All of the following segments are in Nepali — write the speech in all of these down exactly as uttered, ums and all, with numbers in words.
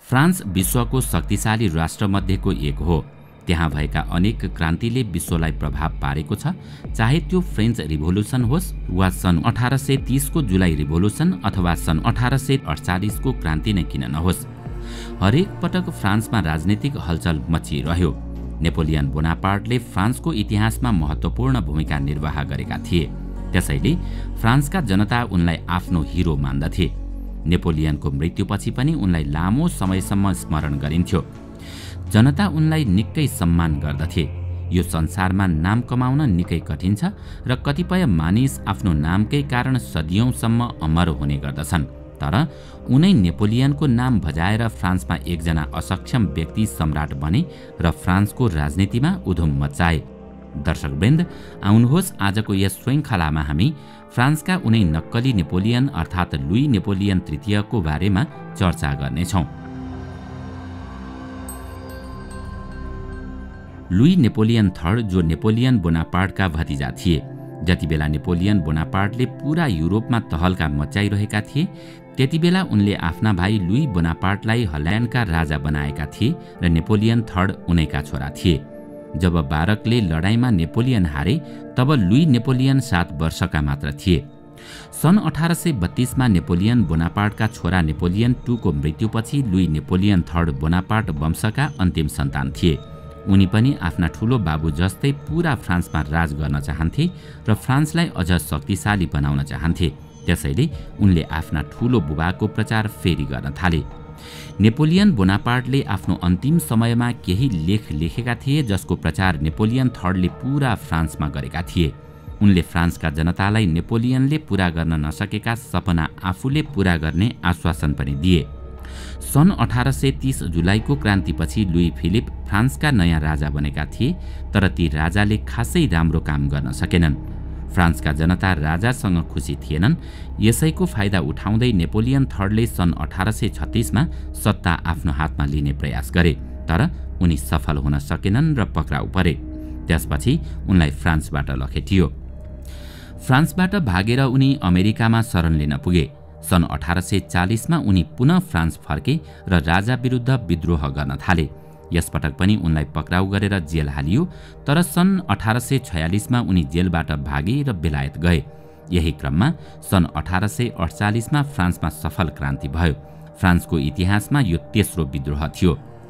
फ्रान्स विश्वको शक्तिशाली राष्ट्रमध्येको एक हो। त्यहाँ भएका अनेक क्रान्तिले विश्वलाई प्रभाव पारेको छ, चाहे त्यो फ्रेन्च रिभोल्युसन होस् वा सन् अठारह सय तीस को जुलाई रिभोल्युसन अथवा सन् अठारह सय अडचालीस को क्रान्ति नै किन नहोस्। हरेक पटक फ्रान्समा राजनीतिक हलचल मचिरह्यो। नेपोलियन बोनापार्टले फ्रान्सको इतिहासमा महत्त्वपूर्ण भूमिका निर्वाह गरेका थिए, त्यसैले फ्रान्सका जनता उनलाई आफ्नो हिरो मान्दथे। नेपोलियनको मृत्युपछि पनि उनलाई लामो समयसम्म स्मरण गरिन्थ्यो। जनता उनलाई निकै सम्मान गर्दथे। यो संसारमा नाम कमाउन निकै कठिन छ र कतिपय मानिस आफ्नो नामकै कारण सदियौंसम्म अमर हुने गर्दछन्। तर उनै नेपोलियनको नाम भजाएर फ्रान्समा एकजना असक्षम व्यक्ति सम्राट बने र फ्रान्सको राजनीतिमा उधुम मच्चाए। दर्शकवृन्द, आउनुहोस् आजको यस श्रृङ्खलामा हामी फ्रान्सका उनै नक्कली नेपोलियन अर्थात् लुई नेपोलियन तृतीयको बारेमा चर्चा गर्नेछौँ। लुई नेपोलियन थर्ड जो नेपोलियन बोनापार्टका भतिजा थिए। जति बेला नेपोलियन बोनापार्टले पूरा युरोपमा तहल्का मचाइरहेका थिए, त्यति बेला उनले आफ्ना भाइ लुई बोनापार्टलाई हल्यान्डका राजा बनाएका थिए र नेपोलियन थर्ड उनैका छोरा थिए। जब बारकले लडाईँमा नेपोलियन हारे, तब लुई नेपोलियन सात वर्षका मात्र थिए। सन् अठारह सय बत्तीसमा नेपोलियन बोनापार्टका छोरा नेपोलियन टू को मृत्युपछि लुई नेपोलियन थर्ड बोनापार्ट वंशका अन्तिम सन्तान थिए। उनी पनि आफ्ना ठूलो बाबु जस्तै पूरा फ्रान्समा राज गर्न चाहन्थे र फ्रान्सलाई अझ शक्तिशाली बनाउन चाहन्थे। त्यसैले उनले आफ्ना ठूलो बुबाको प्रचार फेरि गर्न थाले। नेपोलियन बोनापार्टले आफ्नो अन्तिम समयमा केही लेख लेखेका थिए जसको प्रचार नेपोलियन थर्डले पूरा फ्रान्समा गरेका थिए। उनले फ्रान्सका जनतालाई नेपोलियनले पूरा गर्न नसकेका सपना आफूले पूरा गर्ने आश्वासन पनि दिए। सन् अठारह सय तीस जुलाईको क्रान्तिपछि लुई फिलिप फ्रान्सका नयाँ राजा बनेका थिए, तर ती राजाले खासै राम्रो काम गर्न सकेनन्। फ्रान्सका जनता राजासँग खुसी थिएनन्। यसैको फाइदा उठाउँदै नेपोलियन थर्डले सन् अठारह सय छत्तीसमा सत्ता आफ्नो हातमा लिने प्रयास गरे, तर उनी सफल हुन सकेनन् र पक्राउ परे। त्यसपछि उनलाई फ्रान्सबाट लखेटियो। फ्रान्सबाट भागेर उनी अमेरिकामा शरण लिन पुगे। सन् अठारह सय चालीसमा उनी पुनः फ्रान्स फर्के र राजा विरुद्ध विद्रोह गर्न थाले। यसपटक पनि उनलाई पक्राउ गरेर जेल हालियो, तर सन् अठारह सय छयालिसमा उनी जेलबाट भागे र बेलायत गए। यही क्रममा सन् अठारह सय अडचालीसमा फ्रान्समा सफल क्रान्ति भयो। फ्रान्सको इतिहासमा यो तेस्रो विद्रोह थियो।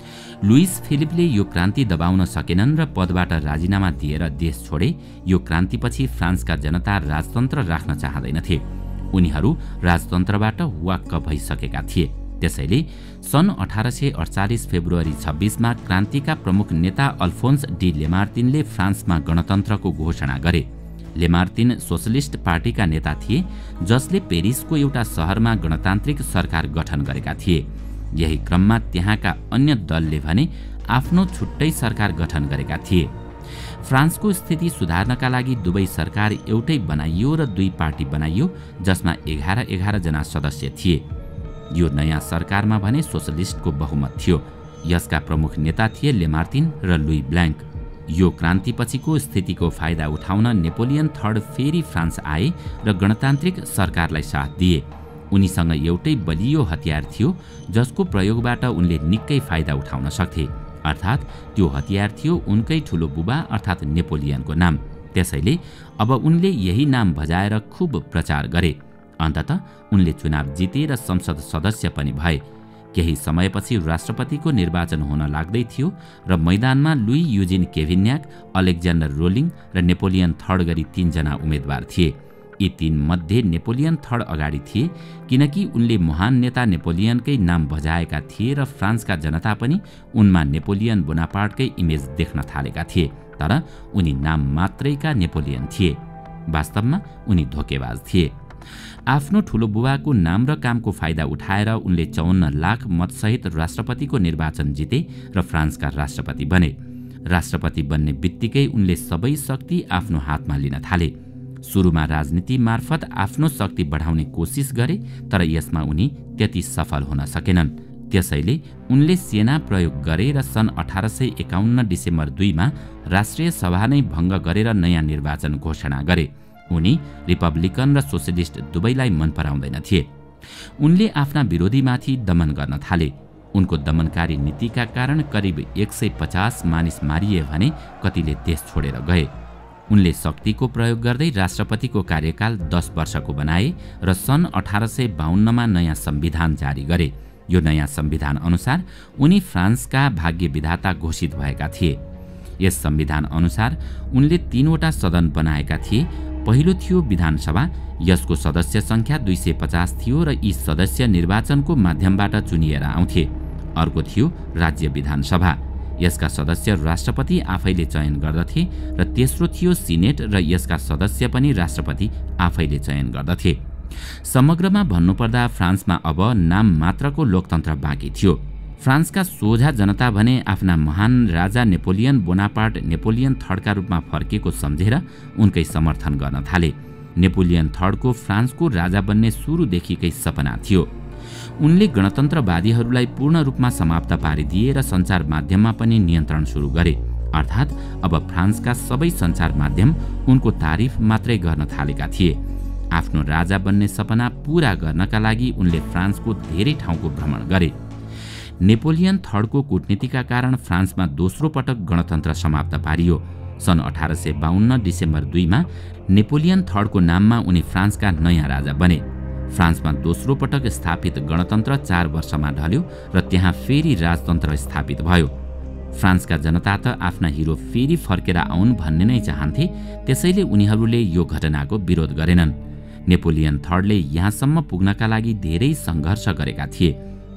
लुइस फिलिपले यो क्रान्ति दबाउन सकेनन् र पदबाट राजीनामा दिएर देश छोडे। यो क्रान्तिपछि फ्रान्सका जनता राजतन्त्र राख्न चाहँदैनथे। उनीहरू राजतन्त्रबाट वाक्क भइसकेका थिए। त्यसैले सन् अठारह सय अडचालीस फेब्रुअरी छब्बीसमा क्रान्तिका प्रमुख नेता अल्फोन्स डी लेमार्तिनले फ्रान्समा गणतन्त्रको घोषणा गरे। लेमार्तिन सोशलिस्ट पार्टीका नेता थिए, जसले पेरिसको एउटा शहरमा गणतान्त्रिक सरकार गठन गरेका थिए। यही क्रममा त्यहाँका अन्य दलले भने आफ्नो छुट्टै सरकार गठन गरेका थिए। फ्रान्सको स्थिति सुधार्नका लागि दुवै सरकार एउटै बनाइयो र दुई पार्टी बनाइयो, जसमा एघार एघार जना सदस्य थिए। यो नयाँ सरकारमा भने सोशलिस्टको बहुमत थियो। यसका प्रमुख नेता थिए लेमार्तिन र लुई ब्ल्याङ्क। यो क्रान्तिपछिको स्थितिको फाइदा उठाउन नेपोलियन थर्ड फेरि फ्रान्स आए र गणतान्त्रिक सरकारलाई साथ दिए। उनीसँग एउटै बलियो हतियार थियो, जसको प्रयोगबाट उनले निकै फाइदा उठाउन सक्थे। अर्थात् त्यो हतियार थियो उनकै ठूलो बुबा अर्थात् नेपोलियनको नाम। त्यसैले अब उनले यही नाम भजाएर खूब प्रचार गरे। अन्ततः उनले चुनाव जिते र संसद सदस्य पनि भए। केही समयपछि राष्ट्रपतिको निर्वाचन हुन लाग्दै थियो र मैदानमा Louis Eugene Cavaignac, Alexander Rollin र नेपोलियन थर्ड गरी तीनजना उम्मेद्वार थिए। यी तीन मध्ये नेपोलियन थर्ड अगाडि थिए, किनकि उनले महान नेता नेपोलियनकै नाम भजाएका थिए र फ्रान्सका जनता पनि उनमा नेपोलियन बोनापार्टकै इमेज देख्न थालेका थिए। तर उनी नाम मात्रैका नेपोलियन थिए। वास्तवमा उनी धोकेबाज थिए। आफ्नो ठूलो बुबाको नाम र कामको फाइदा उठाएर उनले चौन्न लाख मतसहित राष्ट्रपतिको निर्वाचन जिते र फ्रान्सका राष्ट्रपति बने। राष्ट्रपति बन्ने बित्तिकै उनले सबै शक्ति आफ्नो हातमा लिन थाले। सुरुमा राजनीति मार्फत आफ्नो शक्ति बढाउने कोसिस गरे, तर यसमा उनी त्यति सफल हुन सकेनन्। त्यसैले उनले सेना प्रयोग गरे र सन् अठारह सय एकाउन्न डिसेम्बर दुईमा राष्ट्रिय सभा नै भङ्ग गरेर नयाँ निर्वाचन घोषणा गरे। उनी रिपब्लिकन र सोशलिस्ट दुवैलाई मन पराउँदैन थिए। उनले आफ्ना विरोधीमाथि दमन गर्न थाले। उनको दमनकारी नीतिका कारण करिब एक सय पचास मानिस मारिए भने कतिले देश छोडेर गए। उनले शक्तिको प्रयोग गर्दै राष्ट्रपतिको कार्यकाल दस वर्षको बनाए र सन् अठार सय बाहन्नमा नयाँ संविधान जारी गरे। यो नयाँ संविधान अनुसार उनी फ्रान्सका भाग्य विधाता घोषित भएका थिए। यस संविधान अनुसार उनले तीनवटा सदन बनाएका थिए। पहिलो थियो विधानसभा, यसको सदस्य संख्या दुई सय पचास थियो र यी सदस्य निर्वाचनको माध्यमबाट चुनिएर आउँथे। अर्को थियो राज्य विधानसभा, यसका सदस्य राष्ट्रपति आफैले चयन गर्दथे र तेस्रो थियो सिनेट र यसका सदस्य पनि राष्ट्रपति आफैले चयन गर्दथे। समग्रमा भन्नुपर्दा फ्रान्समा अब नाम मात्रको लोकतन्त्र बाँकी थियो। फ्रान्सका सोझा जनता भने आफ्ना महान राजा नेपोलियन बोनापार्ट नेपोलियन थर्डका रूपमा फर्केको सम्झेर उनकै समर्थन गर्न थाले। नेपोलियन थर्डको फ्रान्सको राजा बन्ने सुरुदेखिकै सपना थियो। उनले गणतन्त्रवादीहरूलाई पूर्ण रूपमा समाप्त पारिदिए र सञ्चार माध्यममा पनि नियन्त्रण सुरु गरे। अर्थात् अब फ्रान्सका सबै सञ्चार माध्यम उनको तारिफ मात्रै गर्न थालेका थिए। आफ्नो राजा बन्ने सपना पूरा गर्नका लागि उनले फ्रान्सको धेरै ठाउँको भ्रमण गरे। नेपोलियन थर्डको कूटनीतिका कारण फ्रान्समा दोस्रो पटक गणतन्त्र समाप्त पारियो। सन् अठार सय बाहन्न डिसेम्बर दुईमा नेपोलियन थर्डको नाममा उनी फ्रान्सका नयाँ राजा बने। फ्रान्समा दोस्रो पटक स्थापित गणतन्त्र चार वर्षमा ढल्यो र त्यहाँ फेरि राजतन्त्र स्थापित भयो। फ्रान्सका जनता त आफ्ना हिरो फेरि फर्केर आउन् भन्ने नै चाहन्थे, त्यसैले उनीहरूले यो घटनाको विरोध गरेनन्। नेपोलियन थर्डले यहाँसम्म पुग्नका लागि धेरै सङ्घर्ष गरेका थिए।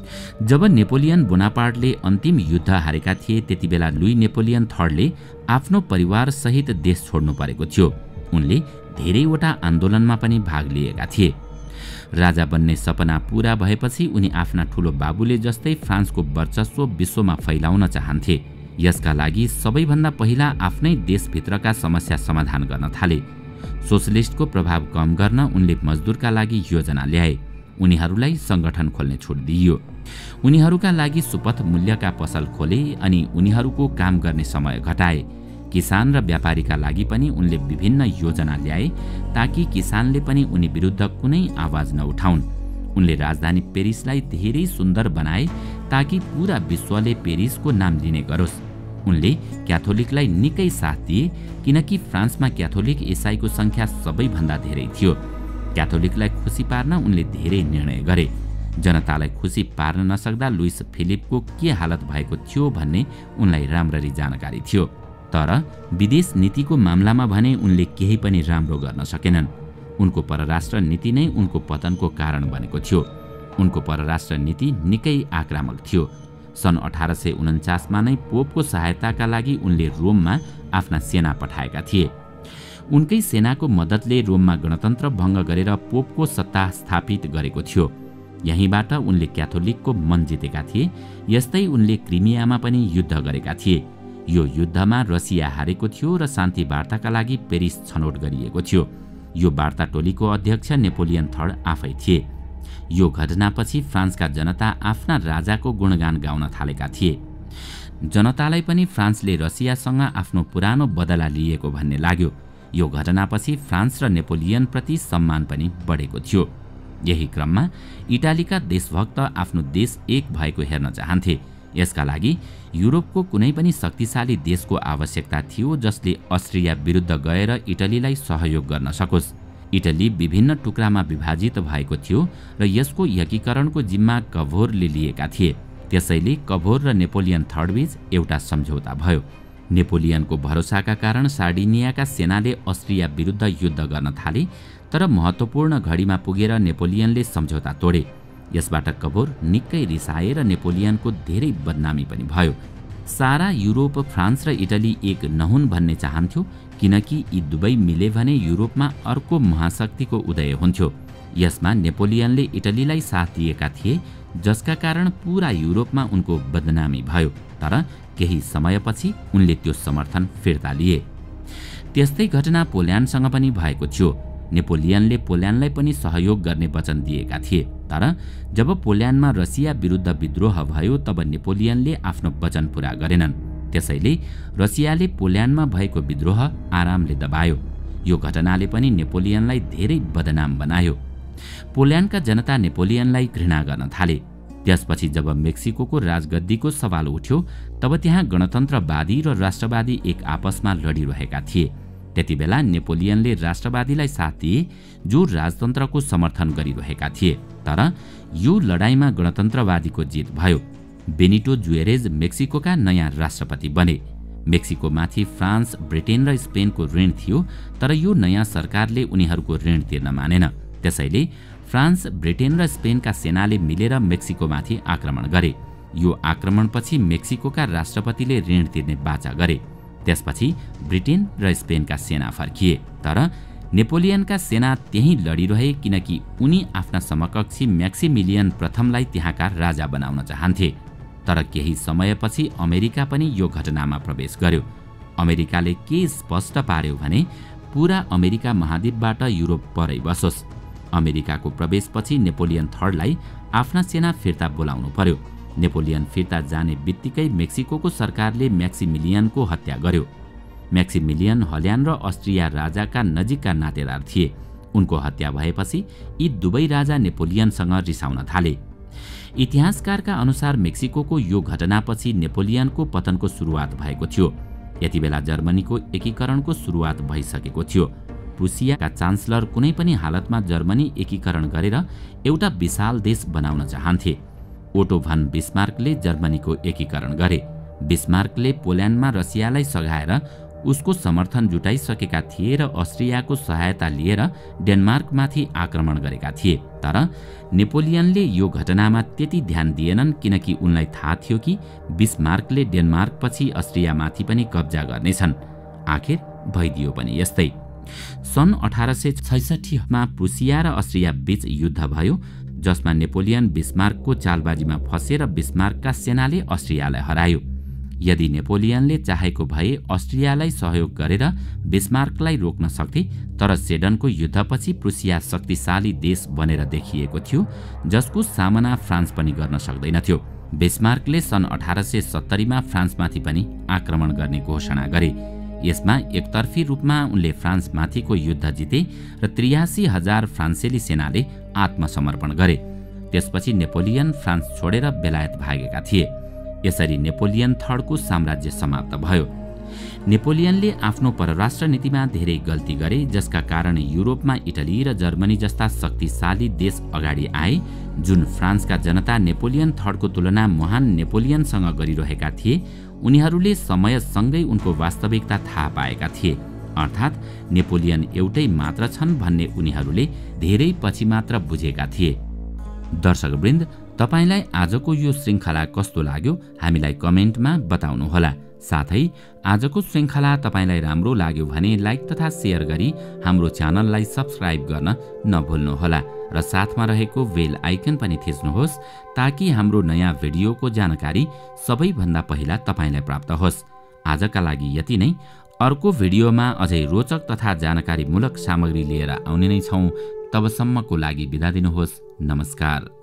जब नेपोलियन बोनापार्टले अन्तिम युद्ध हारेका थिए त्यति बेला लुई नेपोलियन थर्डले आफ्नो परिवार सहित देश छोड्नु परेको थियो। उनले धेरैवटा आन्दोलनमा पनि भाग लिएका थिए। राजा बन्ने सपना पूरा भएपछि उनी आफ्ना ठुलो बाबुले जस्तै फ्रान्सको वर्चस्व विश्वमा फैलाउन चाहन्थे। यसका लागि सबैभन्दा पहिला आफ्नै देशभित्रका समस्या समाधान गर्न थाले। सोसलिस्टको प्रभाव कम गर्न उनले मजदुरका लागि योजना ल्याए। उनीहरूलाई सङ्गठन खोल्ने छुट दिइयो। उनीहरूका लागि सुपथ मूल्यका पसल खोले अनि उनीहरूको काम गर्ने समय घटाए। किसान र व्यापारीका लागि पनि उनले विभिन्न योजना ल्याए ताकि किसानले पनि उनी विरुद्ध कुनै आवाज नउठाउन्। उनले राजधानी पेरिसलाई धेरै सुन्दर बनाए ताकि पूरा विश्वले पेरिसको नाम लिने गरोस्। उनले क्याथोलिकलाई निकै साथ दिए किनकि फ्रान्समा क्याथोलिक इसाईको सङ्ख्या सबैभन्दा धेरै थियो। क्याथोलिकलाई खुसी पार्न उनले धेरै निर्णय गरे। जनतालाई खुसी पार्न नसक्दा लुइस फिलिपको के हालत भएको थियो भन्ने उनलाई राम्ररी जानकारी थियो। तर विदेश नीतिको मामलामा भने उनले केही पनि राम्रो गर्न सकेनन्। उनको परराष्ट्र नीति नै उनको पतनको कारण बनेको थियो। उनको परराष्ट्र नीति निकै आक्रामक थियो। सन् अठार सय उन्चासमा नै पोपको सहायताका लागि उनले रोममा आफ्ना सेना पठाएका थिए। उनकै सेनाको मद्दतले रोममा गणतन्त्र भङ्ग गरेर पोपको सत्ता स्थापित गरेको थियो। यहीँबाट उनले क्याथोलिकको मन जितेका थिए। यस्तै उनले क्रिमियामा पनि युद्ध गरेका थिए। यो युद्धमा रसिया हारेको थियो र शान्ति वार्ताका लागि पेरिस छनौट गरिएको थियो। यो वार्ता टोलीको अध्यक्ष नेपोलियन थर्ड आफै थिए। यो घटनापछि फ्रान्सका जनता आफ्ना राजाको गुणगान गाउन थालेका थिए। जनतालाई पनि फ्रान्सले रसियासँग आफ्नो पुरानो बदला लिएको भन्ने लाग्यो। यो घटनापछि फ्रान्स र नेपोलियनप्रति सम्मान पनि बढेको थियो। यही क्रममा इटालीका देशभक्त आफ्नो देश एक भएको हेर्न चाहन्थे। यसका लागि युरोपको कुनै पनि शक्तिशाली देशको आवश्यकता थियो जसले अस्ट्रिया विरुद्ध गएर इटलीलाई सहयोग गर्न सकोस्। इटली विभिन्न टुक्रामा विभाजित भएको थियो र यसको एकीकरणको जिम्मा कभोरले लिएका थिए। त्यसैले कभोर र नेपोलियन थर्डबीच एउटा सम्झौता भयो। नेपोलियनको भरोसाका कारण सार्डिनियाका सेनाले अस्ट्रिया विरुद्ध युद्ध गर्न थाले, तर महत्त्वपूर्ण घडीमा पुगेर नेपोलियनले सम्झौता तोडे। यसबाट कभोर निकै रिसाए र नेपोलियनको धेरै बदनामी पनि भयो। सारा युरोप फ्रान्स र इटली एक नहुन् भन्ने चाहन्थ्यो किनकि यी दुवै मिले भने युरोपमा अर्को महाशक्तिको उदय हुन्थ्यो। यसमा नेपोलियनले इटलीलाई साथ दिएका थिए जसका कारण पूरा युरोपमा उनको बदनामी भयो। तर केही समयपछि उनले त्यो समर्थन फिर्ता लिए। त्यस्तै घटना पोल्यान्डसँग पनि भएको थियो। नेपोलियनले पोल्यान्डलाई पनि सहयोग गर्ने वचन दिएका थिए, तर जब पोल्यान्डमा रसिया विरुद्ध विद्रोह भयो तब नेपोलियनले आफ्नो वचन पूरा गरेनन्। त्यसैले रसियाले पोल्यान्डमा भएको विद्रोह आरामले दबायो। यो घटनाले पनि नेपोलियनलाई धेरै बदनाम बनायो। पोल्यान्डका जनता नेपोलियनलाई घृणा गर्न थाले। त्यसपछि जब मेक्सिकोको राजगद्दीको सवाल उठ्यो तब त्यहाँ गणतन्त्रवादी र राष्ट्रवादी एक आपसमा लडिरहेका थिए। त्यतिबेला नेपोलियनले राष्ट्रवादीलाई साथ दिए जो राजतन्त्रको समर्थन गरिरहेका थिए, तर यो लडाईँमा गणतन्त्रवादीको जित भयो। बेनिटो जुएरेज मेक्सिकोका नयाँ राष्ट्रपति बने। मेक्सिकोमाथि फ्रान्स, ब्रिटेन र स्पेनको ऋण थियो, तर यो नयाँ सरकारले उनीहरूको ऋण तिर्न मानेन। त्यसैले फ्रान्स, ब्रिटेन र स्पेनका सेनाले मिलेर मेक्सिकोमाथि आक्रमण गरे। यो आक्रमणपछि मेक्सिकोका राष्ट्रपतिले ऋण तिर्ने बाचा गरे। त्यसपछि ब्रिटेन र स्पेनका सेना फर्किए, तर नेपोलियनका सेना त्यही लडिरहे किनकि उनी आफ्ना समकक्षी म्याक्सिमिलियन प्रथमलाई त्यहाँका राजा बनाउन चाहन्थे। तर केही समयपछि अमेरिका पनि यो घटनामा प्रवेश गर्यो। अमेरिकाले के स्पष्ट पार्यो भने पूरा अमेरिका महाद्वीपबाट युरोप परै बसोस्। अमेरिकाको प्रवेशपछि नेपोलियन थर्डलाई आफ्ना सेना फिर्ता बोलाउनु पर्यो। नेपोलियन फिर्ता जाने बित्तिकै मेक्सिकोको सरकारले म्याक्सिमिलियनको हत्या गर्यो। म्याक्सिमिलियन हल्यान्ड र अस्ट्रिया राजाका नजिकका नातेदार थिए। उनको हत्या भएपछि यी दुवै राजा नेपोलियनसँग रिसाउन थाले। इतिहासकारका अनुसार मेक्सिकोको यो घटनापछि नेपोलियनको पतनको सुरुवात भएको थियो। यतिबेला जर्मनीको एकीकरणको सुरुवात भइसकेको थियो। प्रुसियाका चान्सलर कुनै पनि हालतमा जर्मनी एकीकरण गरेर एउटा विशाल देश बनाउन चाहन्थे। ओटो भन बिस्मार्कले जर्मनीको एकीकरण गरे। बिस्मार्कले पोल्यान्डमा रसियालाई सघाएर उसको समर्थन जुटाइसकेका थिए र अस्ट्रियाको सहायता लिएर डेनमार्कमाथि आक्रमण गरेका थिए। तर नेपोलियनले यो घटनामा त्यति ध्यान दिएनन् किनकि उनलाई थाहा थियो कि बिस्मार्कले डेनमार्कपछि अस्ट्रियामाथि पनि कब्जा गर्नेछन्। आखिर भइदियो पनि यस्तै। सन् अठार सय छैसठीमा प्रुसिया र अस्ट्रिया बीच युद्ध भयो, जसमा नेपोलियन बिस्मार्कको चालबाजीमा फसेर बिस्मार्कका सेनाले अस्ट्रियालाई हरायो। यदि नेपोलियनले चाहेको भए अस्ट्रियालाई सहयोग गरेर बिस्मार्कलाई रोक्न सक्थे, तर सेडनको युद्धपछि प्रुसिया शक्तिशाली देश बनेर देखिएको थियो जसको सामना फ्रान्स पनि गर्न सक्दैनथ्यो। बिस्मार्कले सन् अठार सय सत्तरीमा फ्रान्समाथि पनि आक्रमण गर्ने घोषणा गरे। यसमा एकतर्फी रूपमा उनले फ्रान्समाथिको युद्ध जिते र त्रियासी हजार फ्रान्सेली सेनाले आत्मसमर्पण गरे। त्यसपछि नेपोलियन फ्रान्स छोडेर बेलायत भागेका थिए। यसरी नेपोलियन थर्डको साम्राज्य समाप्त भयो। नेपोलियनले आफ्नो परराष्ट्र नीतिमा धेरै गल्ती गरे, जसका कारण युरोपमा इटली र जर्मनी जस्ता शक्तिशाली देश अगाडि आए, जुन फ्रान्सका जनता नेपोलियन थर्डको तुलना महान नेपोलियनसँग गरिरहेका थिए। उनीहरूले समयसँगै उनको वास्तविकता थाहा पाएका थिए, अर्थात् नेपोलियन एउटै मात्र छन् भन्ने उनीहरूले धेरै पछि मात्र बुझेका थिए। दर्शकवृन्द, तपाईलाई आजको यो श्रृङ्खला कस्तो लाग्यो हामीलाई कमेन्टमा बताउनुहोला। साथै आजको श्रृङ्खला तपाईलाई राम्रो लाग्यो भने लाइक तथा शेयर गरी हाम्रो च्यानललाई सब्स्क्राइब गर्न नभुल्नुहोला र साथमा रहेको बेल आइकन पनि थिच्नुहोस् ताकि हाम्रो नयाँ भिडियोको जानकारी सबैभन्दा पहिला तपाईलाई प्राप्त होस्। आजका लागि यति नै। अर्को भिडियोमा अझै रोचक तथा जानकारीमूलक सामग्री लिएर आउने नै छौं। तबसम्मको लागि बिदा दिनुहोस्। नमस्कार।